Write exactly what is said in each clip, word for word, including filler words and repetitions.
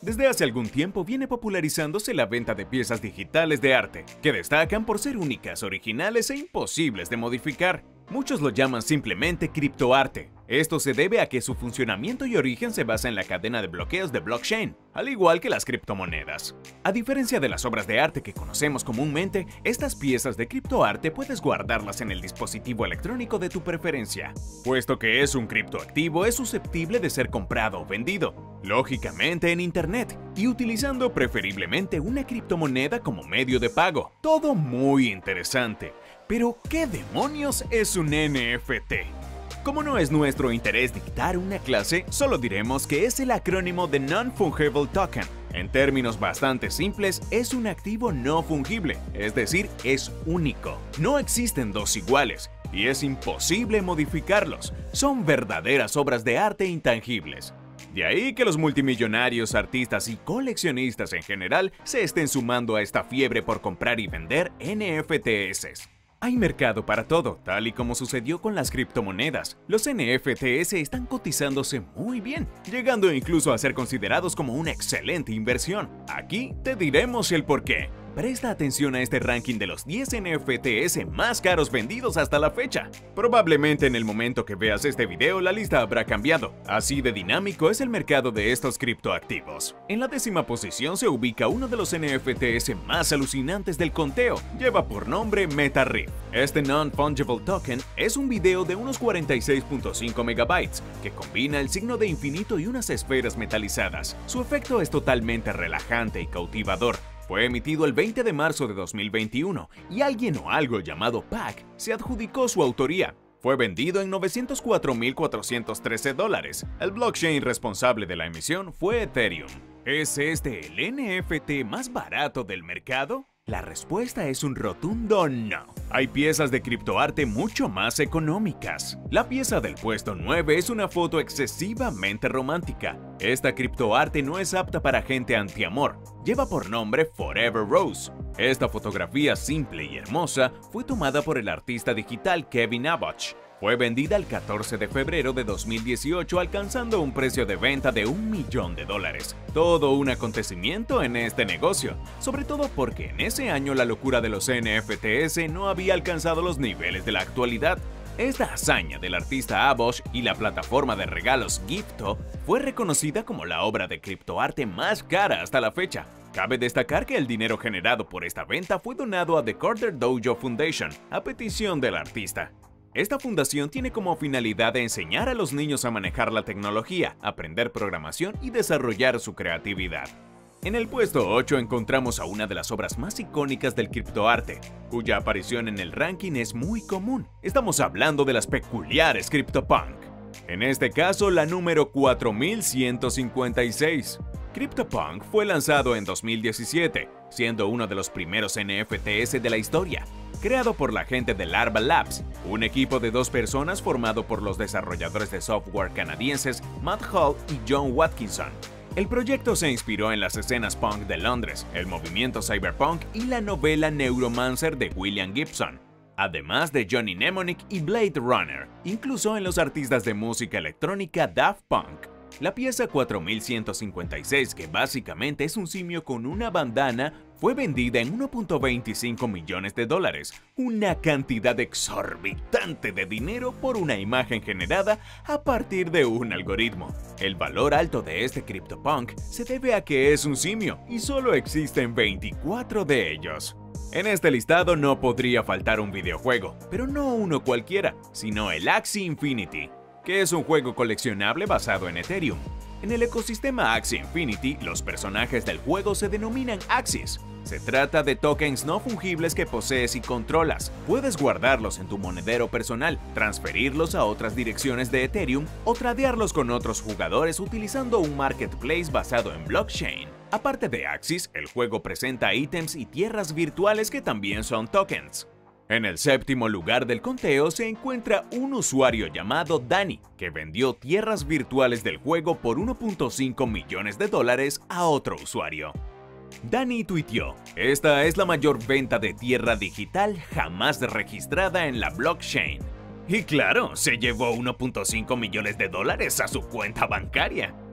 Desde hace algún tiempo viene popularizándose la venta de piezas digitales de arte, que destacan por ser únicas, originales e imposibles de modificar. Muchos lo llaman simplemente criptoarte. Esto se debe a que su funcionamiento y origen se basa en la cadena de bloqueos de blockchain, al igual que las criptomonedas. A diferencia de las obras de arte que conocemos comúnmente, estas piezas de criptoarte puedes guardarlas en el dispositivo electrónico de tu preferencia. Puesto que es un criptoactivo, es susceptible de ser comprado o vendido, lógicamente en Internet, y utilizando preferiblemente una criptomoneda como medio de pago. Todo muy interesante. Pero, ¿qué demonios es un N F T? Como no es nuestro interés dictar una clase, solo diremos que es el acrónimo de Non-Fungible Token. En términos bastante simples, es un activo no fungible, es decir, es único. No existen dos iguales, y es imposible modificarlos. Son verdaderas obras de arte intangibles. De ahí que los multimillonarios, artistas y coleccionistas en general se estén sumando a esta fiebre por comprar y vender N F Ts. Hay mercado para todo, tal y como sucedió con las criptomonedas. Los N F Ts están cotizándose muy bien, llegando incluso a ser considerados como una excelente inversión. Aquí te diremos el porqué. Presta atención a este ranking de los diez N F Ts más caros vendidos hasta la fecha. Probablemente en el momento que veas este video la lista habrá cambiado. Así de dinámico es el mercado de estos criptoactivos. En la décima posición se ubica uno de los N F Ts más alucinantes del conteo. Lleva por nombre MetaRiff. Este Non-Fungible Token es un video de unos cuarenta y seis punto cinco megabytes que combina el signo de infinito y unas esferas metalizadas. Su efecto es totalmente relajante y cautivador. Fue emitido el veinte de marzo de dos mil veintiuno y alguien o algo llamado Pac se adjudicó su autoría. Fue vendido en novecientos cuatro mil cuatrocientos trece dólares. El blockchain responsable de la emisión fue Ethereum. ¿Es este el N F T más barato del mercado? La respuesta es un rotundo no. Hay piezas de criptoarte mucho más económicas. La pieza del puesto nueve es una foto excesivamente romántica. Esta criptoarte no es apta para gente antiamor. Lleva por nombre Forever Rose. Esta fotografía simple y hermosa fue tomada por el artista digital Kevin Abosch. Fue vendida el catorce de febrero de dos mil dieciocho alcanzando un precio de venta de un millón de dólares. Todo un acontecimiento en este negocio, sobre todo porque en ese año la locura de los N F Ts no había alcanzado los niveles de la actualidad. Esta hazaña del artista Abosch y la plataforma de regalos Gifto fue reconocida como la obra de criptoarte más cara hasta la fecha. Cabe destacar que el dinero generado por esta venta fue donado a The Carter Dojo Foundation, a petición del artista. Esta fundación tiene como finalidad de enseñar a los niños a manejar la tecnología, aprender programación y desarrollar su creatividad. En el puesto ocho encontramos a una de las obras más icónicas del criptoarte, cuya aparición en el ranking es muy común. Estamos hablando de las peculiares CryptoPunk. En este caso, la número cuatro mil ciento cincuenta y seis. CryptoPunk fue lanzado en dos mil diecisiete, siendo uno de los primeros N F Ts de la historia. Creado por la gente de Larva Labs, un equipo de dos personas formado por los desarrolladores de software canadienses Matt Hall y John Watkinson. El proyecto se inspiró en las escenas punk de Londres, el movimiento cyberpunk y la novela Neuromancer de William Gibson, además de Johnny Mnemonic y Blade Runner, incluso en los artistas de música electrónica Daft Punk. La pieza cuatro mil ciento cincuenta y seis, que básicamente es un simio con una bandana, fue vendida en uno punto veinticinco millones de dólares, una cantidad exorbitante de dinero por una imagen generada a partir de un algoritmo. El valor alto de este CryptoPunk se debe a que es un simio y solo existen veinticuatro de ellos. En este listado no podría faltar un videojuego, pero no uno cualquiera, sino el Axie Infinity, que es un juego coleccionable basado en Ethereum. En el ecosistema Axie Infinity, los personajes del juego se denominan Axies. Se trata de tokens no fungibles que posees y controlas. Puedes guardarlos en tu monedero personal, transferirlos a otras direcciones de Ethereum o tradearlos con otros jugadores utilizando un marketplace basado en blockchain. Aparte de Axies, el juego presenta ítems y tierras virtuales que también son tokens. En el séptimo lugar del conteo se encuentra un usuario llamado Danny, que vendió tierras virtuales del juego por uno punto cinco millones de dólares a otro usuario. Danny tuiteó: "Esta es la mayor venta de tierra digital jamás registrada en la blockchain". Y claro, se llevó uno punto cinco millones de dólares a su cuenta bancaria.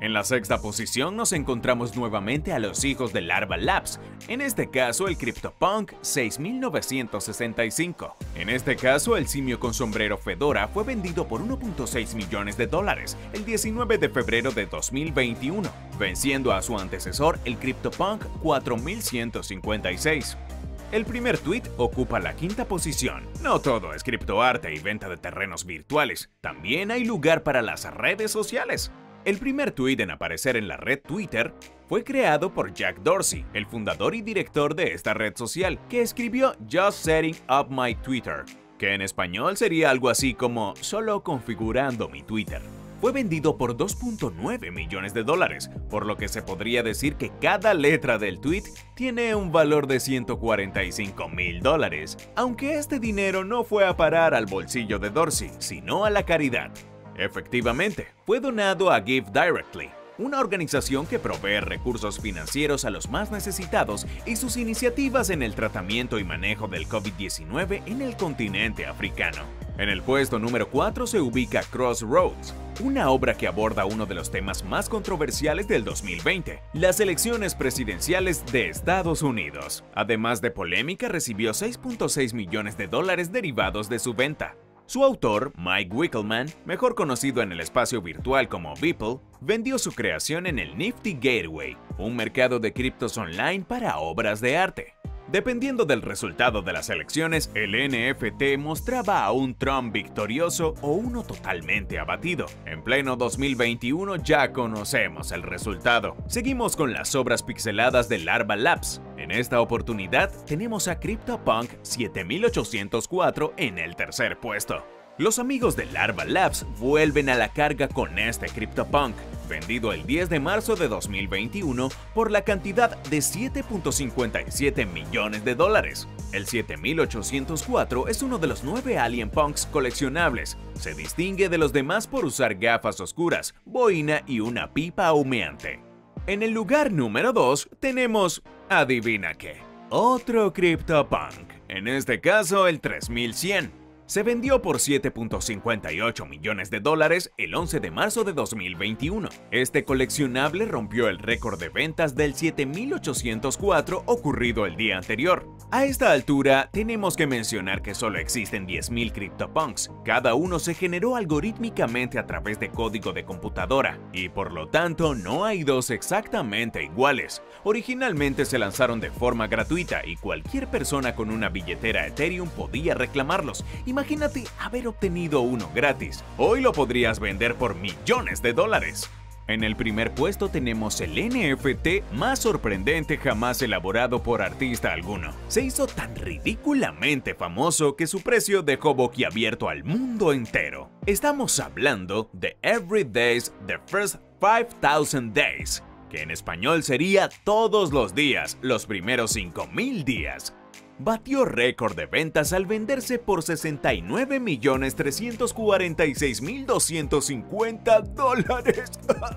En la sexta posición nos encontramos nuevamente a los hijos de Larva Labs, en este caso el CryptoPunk seis mil novecientos sesenta y cinco. En este caso el simio con sombrero Fedora fue vendido por uno punto seis millones de dólares el diecinueve de febrero de dos mil veintiuno, venciendo a su antecesor el CryptoPunk cuatro mil ciento cincuenta y seis. El primer tweet ocupa la quinta posición. No todo es criptoarte y venta de terrenos virtuales, también hay lugar para las redes sociales. El primer tweet en aparecer en la red Twitter fue creado por Jack Dorsey, el fundador y director de esta red social, que escribió Just Setting Up My Twitter, que en español sería algo así como solo configurando mi Twitter. Fue vendido por dos punto nueve millones de dólares, por lo que se podría decir que cada letra del tweet tiene un valor de ciento cuarenta y cinco mil dólares, aunque este dinero no fue a parar al bolsillo de Dorsey, sino a la caridad. Efectivamente, fue donado a Give Directly, una organización que provee recursos financieros a los más necesitados y sus iniciativas en el tratamiento y manejo del COVID diecinueve en el continente africano. En el puesto número cuatro se ubica Crossroads, una obra que aborda uno de los temas más controversiales del dos mil veinte, las elecciones presidenciales de Estados Unidos. Además de polémica, recibió seis punto seis millones de dólares derivados de su venta. Su autor, Mike Winkelmann, mejor conocido en el espacio virtual como Beeple, vendió su creación en el Nifty Gateway, un mercado de criptos online para obras de arte. Dependiendo del resultado de las elecciones, el N F T mostraba a un Trump victorioso o uno totalmente abatido. En pleno dos mil veintiuno ya conocemos el resultado. Seguimos con las obras pixeladas de Larva Labs. En esta oportunidad tenemos a CryptoPunk siete mil ochocientos cuatro en el tercer puesto. Los amigos de Larva Labs vuelven a la carga con este CryptoPunk, vendido el diez de marzo de dos mil veintiuno por la cantidad de siete punto cincuenta y siete millones de dólares. El siete mil ochocientos cuatro es uno de los nueve Alien Punks coleccionables. Se distingue de los demás por usar gafas oscuras, boina y una pipa humeante. En el lugar número dos tenemos, adivina qué, otro CryptoPunk, en este caso el tres mil cien. Se vendió por siete punto cincuenta y ocho millones de dólares el once de marzo de dos mil veintiuno. Este coleccionable rompió el récord de ventas del siete mil ochocientos cuatro ocurrido el día anterior. A esta altura, tenemos que mencionar que solo existen diez mil CryptoPunks. Cada uno se generó algorítmicamente a través de código de computadora, y por lo tanto no hay dos exactamente iguales. Originalmente se lanzaron de forma gratuita y cualquier persona con una billetera Ethereum podía reclamarlos. Imagínate haber obtenido uno gratis. Hoy lo podrías vender por millones de dólares. En el primer puesto tenemos el N F T más sorprendente jamás elaborado por artista alguno. Se hizo tan ridículamente famoso que su precio dejó boquiabierto al mundo entero. Estamos hablando de Every Days The First five thousand Days, que en español sería todos los días, los primeros cinco mil días. Batió récord de ventas al venderse por sesenta y nueve millones trescientos cuarenta y seis mil doscientos cincuenta dólares.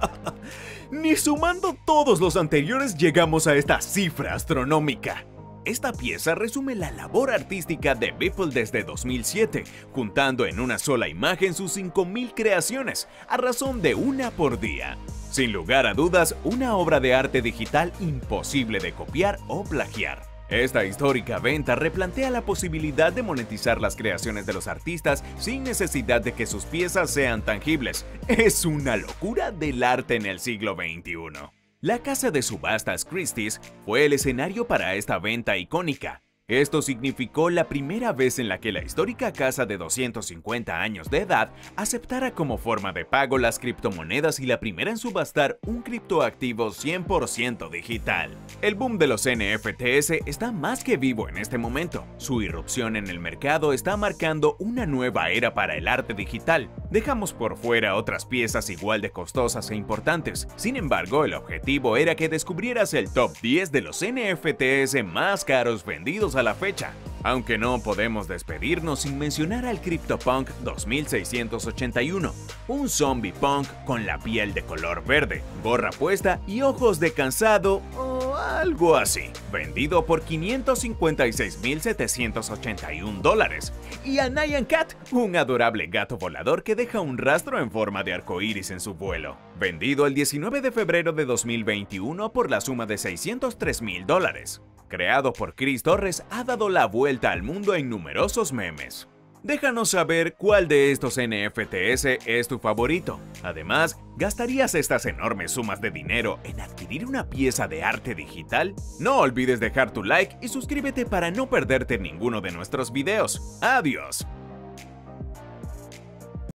Ni sumando todos los anteriores llegamos a esta cifra astronómica. Esta pieza resume la labor artística de Beeple desde dos mil siete, juntando en una sola imagen sus cinco mil creaciones, a razón de una por día. Sin lugar a dudas, una obra de arte digital imposible de copiar o plagiar. Esta histórica venta replantea la posibilidad de monetizar las creaciones de los artistas sin necesidad de que sus piezas sean tangibles. Es una locura del arte en el siglo veintiuno. La casa de subastas Christie's fue el escenario para esta venta icónica. Esto significó la primera vez en la que la histórica casa de doscientos cincuenta años de edad aceptara como forma de pago las criptomonedas y la primera en subastar un criptoactivo cien por ciento digital. El boom de los N F Ts está más que vivo en este momento. Su irrupción en el mercado está marcando una nueva era para el arte digital. Dejamos por fuera otras piezas igual de costosas e importantes. Sin embargo, el objetivo era que descubrieras el top diez de los N F Ts más caros vendidos a la fecha. Aunque no podemos despedirnos sin mencionar al CryptoPunk dos mil seiscientos ochenta y uno, un zombie punk con la piel de color verde, gorra puesta y ojos de cansado o algo así, vendido por quinientos cincuenta y seis mil setecientos ochenta y un dólares. Y a Nyan Cat, un adorable gato volador que deja un rastro en forma de arcoíris en su vuelo, vendido el diecinueve de febrero de dos mil veintiuno por la suma de seiscientos tres mil dólares. Creado por Chris Torres, ha dado la vuelta al mundo en numerosos memes. Déjanos saber cuál de estos N F Ts es tu favorito. Además, ¿gastarías estas enormes sumas de dinero en adquirir una pieza de arte digital? No olvides dejar tu like y suscríbete para no perderte ninguno de nuestros videos. ¡Adiós!